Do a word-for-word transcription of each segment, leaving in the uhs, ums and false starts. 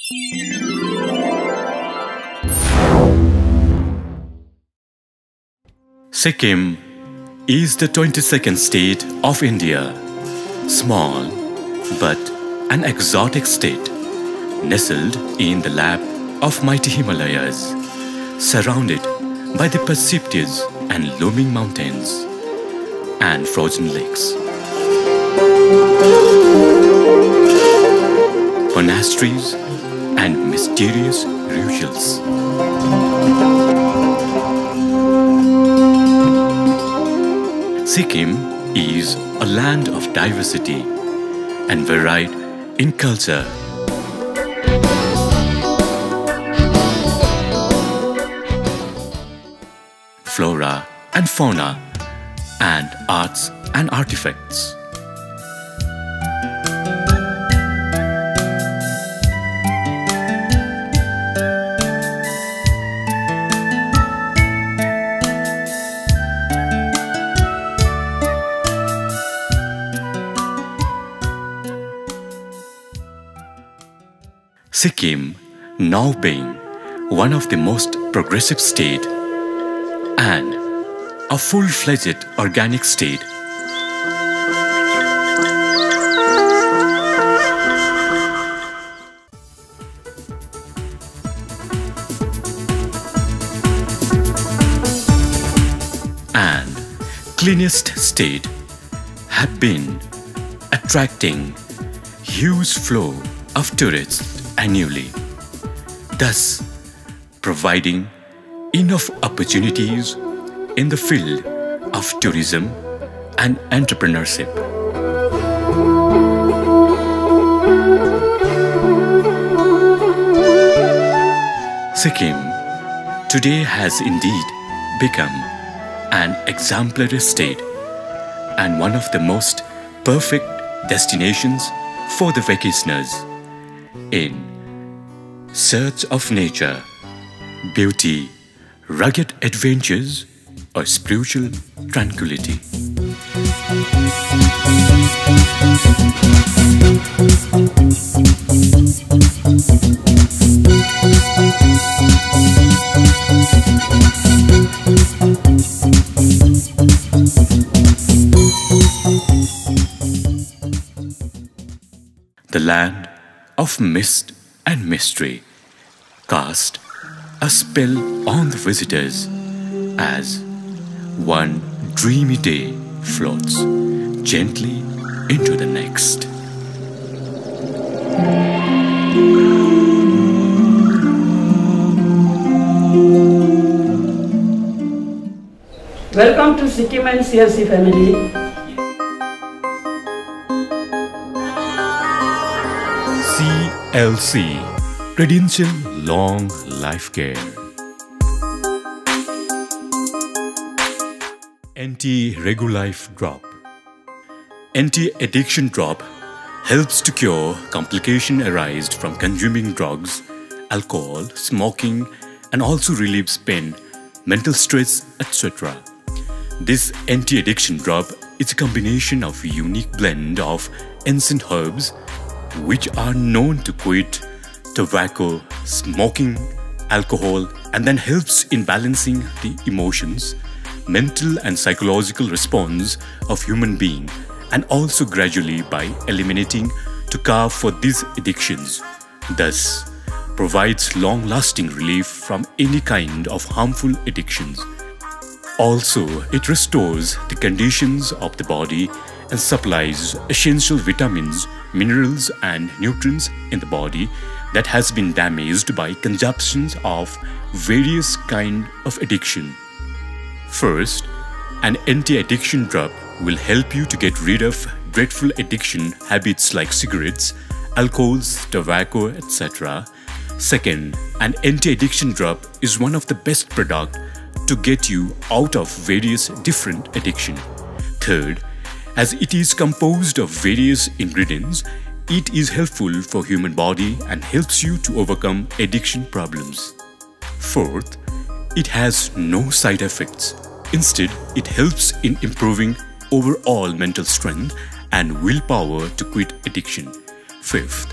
Sikkim is the twenty-second state of India. Small but an exotic state, nestled in the lap of mighty Himalayas, surrounded by the precipitous and looming mountains and frozen lakes. Monasteries and mysterious rituals. Sikkim is a land of diversity and varied in culture. Flora and fauna, and arts and artifacts. Sikkim, now being one of the most progressive state and a full-fledged organic state. And cleanest state, have been attracting huge flow of tourists annually, thus providing enough opportunities in the field of tourism and entrepreneurship. Sikkim today has indeed become an exemplary state and one of the most perfect destinations for the vacationers in search of nature, beauty, rugged adventures, or spiritual tranquility. The land of mist and mystery cast a spell on the visitors as one dreamy day floats gently into the next. Welcome to Sikkim and C L C family. C L C, Credential Long Life Care. Anti-Regulife Drop. Anti-addiction drop helps to cure complications arised from consuming drugs, alcohol, smoking, and also relieves pain, mental stress, et cetera. This anti-addiction drop is a combination of a unique blend of ancient herbs which are known to quit tobacco, smoking, alcohol, and then helps in balancing the emotions, mental and psychological response of human being, and also gradually by eliminating to carve for these addictions, thus provides long-lasting relief from any kind of harmful addictions. Also, it restores the conditions of the body and supplies essential vitamins, minerals and nutrients in the body that has been damaged by consumptions of various kinds of addiction. First, an anti-addiction drop will help you to get rid of dreadful addiction habits like cigarettes, alcohols, tobacco, et cetera. Second, an anti-addiction drop is one of the best products to get you out of various different addiction. Third, as it is composed of various ingredients, it is helpful for human body and helps you to overcome addiction problems. Fourth, it has no side effects. Instead, it helps in improving overall mental strength and willpower to quit addiction. Fifth,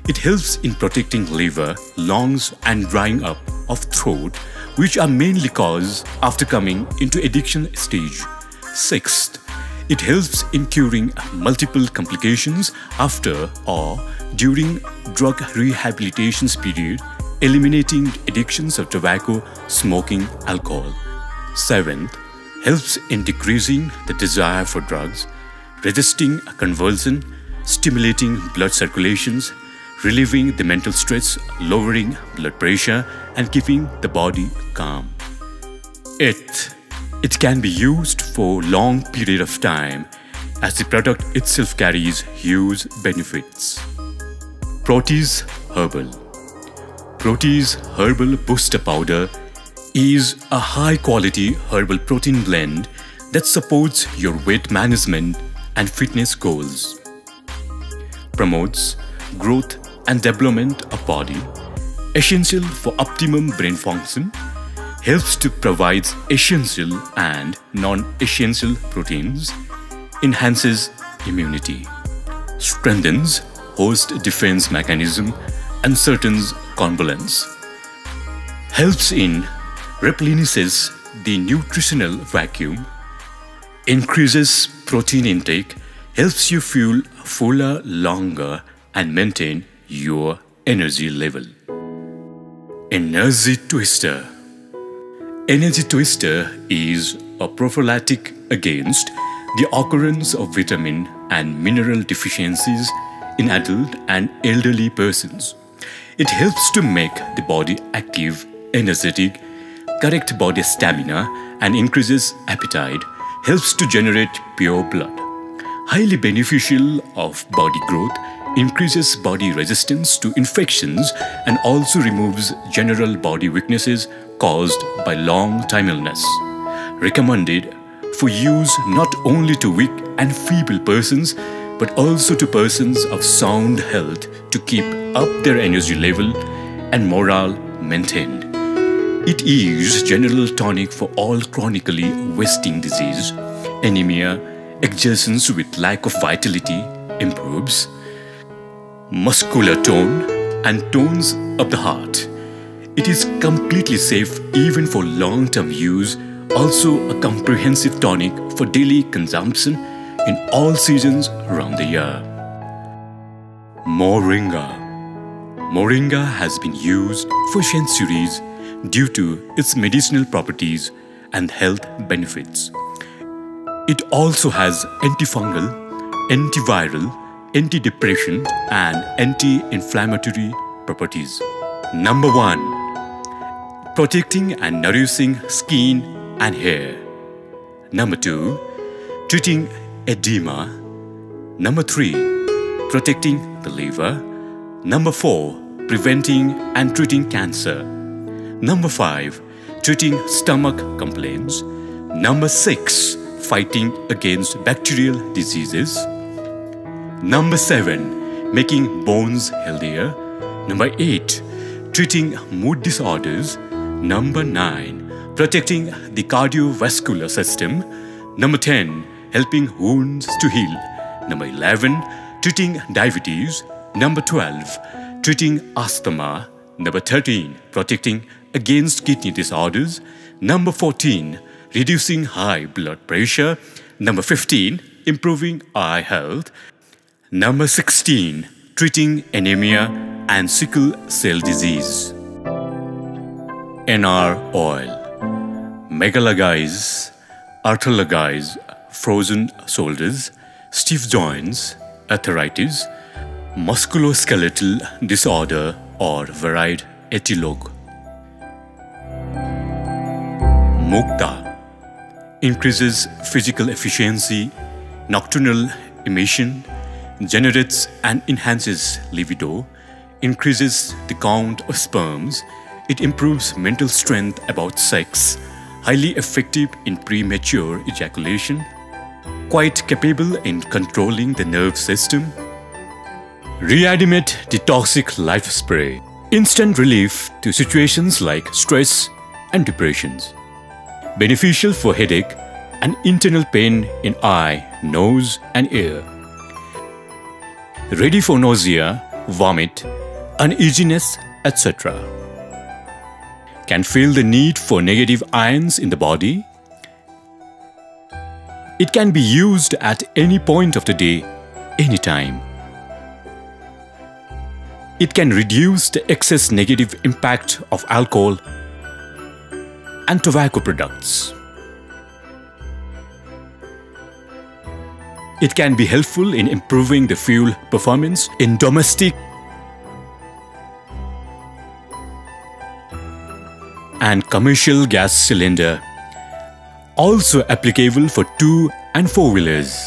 It helps in protecting liver, lungs and drying up of throat, which are mainly caused after coming into addiction stage. Sixth, it helps in curing multiple complications after or during drug rehabilitation period, eliminating addictions of tobacco, smoking, alcohol. Seventh, helps in decreasing the desire for drugs, resisting convulsion, stimulating blood circulations, relieving the mental stress, lowering blood pressure, and keeping the body calm. Eighth, it can be used for long period of time as the product itself carries huge benefits. Protease Herbal. Protease Herbal Booster Powder is a high-quality herbal protein blend that supports your weight management and fitness goals. Promotes growth and development of body, essential for optimum brain function, helps to provide essential and non-essential proteins, enhances immunity, strengthens host defense mechanism and certain convalescence, helps in replenishes the nutritional vacuum, increases protein intake, helps you feel fuller longer and maintain your energy level. Energy Twister. Energy Twister is a prophylactic against the occurrence of vitamin and mineral deficiencies in adult and elderly persons. It helps to make the body active, energetic, correct body stamina, and increases appetite, helps to generate pure blood. Highly beneficial of body growth, increases body resistance to infections, and also removes general body weaknesses caused by long-time illness. Recommended for use not only to weak and feeble persons, but also to persons of sound health to keep up their energy level and morale maintained. It is general tonic for all chronically wasting disease, anemia, exertions with lack of vitality, improves muscular tone and tones of the heart. It is completely safe even for long-term use, also a comprehensive tonic for daily consumption in all seasons around the year. Moringa. Moringa has been used for centuries due to its medicinal properties and health benefits. It also has antifungal, antiviral, antidepressant and anti-inflammatory properties. Number one, protecting and nourishing skin and hair. Number two, treating edema. Number three, protecting the liver. Number four, preventing and treating cancer. Number five, treating stomach complaints. Number six, fighting against bacterial diseases. Number seven, making bones healthier. Number eight, treating mood disorders. Number nine, protecting the cardiovascular system. Number ten, helping wounds to heal. Number eleven, treating diabetes. Number twelve, treating asthma. Number thirteen, protecting against kidney disorders. Number fourteen, reducing high blood pressure. Number fifteen, improving eye health. Number sixteen, treating anemia and sickle cell disease. N R oil. Megalagise, arthralgise, frozen shoulders, stiff joints, arthritis, musculoskeletal disorder or varied epilogue. Mukta increases physical efficiency, nocturnal emission, generates and enhances libido, increases the count of sperms. It improves mental strength about sex, highly effective in premature ejaculation, quite capable in controlling the nerve system. Reanimate Detoxic Life Spray, instant relief to situations like stress and depressions. Beneficial for headache and internal pain in eye, nose and ear. Ready for nausea, vomit uneasiness, et cetera. Can feel the need for negative ions in the body. It can be used at any point of the day, anytime. It can reduce the excess negative impact of alcohol and tobacco products. It can be helpful in improving the fuel performance in domestic and commercial gas cylinder. Also applicable for two and four wheelers.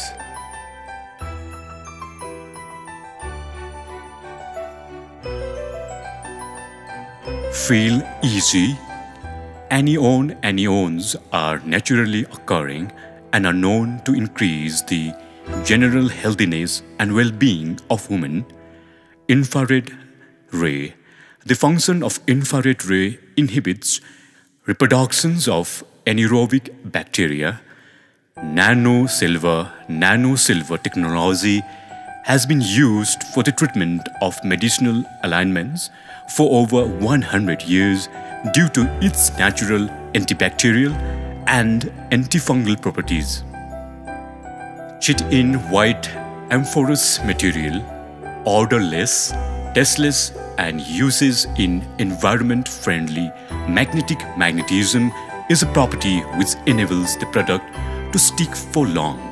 Feel easy. Anione anions are naturally occurring and are known to increase the general healthiness and well-being of women. Infrared ray. The function of infrared ray inhibits reproductions of anaerobic bacteria. Nano-silver, nano-silver technology has been used for the treatment of medicinal ailments for over one hundred years due to its natural antibacterial and antifungal properties. Chitin white amorphous material, odorless, tasteless, and uses in environment-friendly magnetic magnetism is a property which enables the product to stick for long.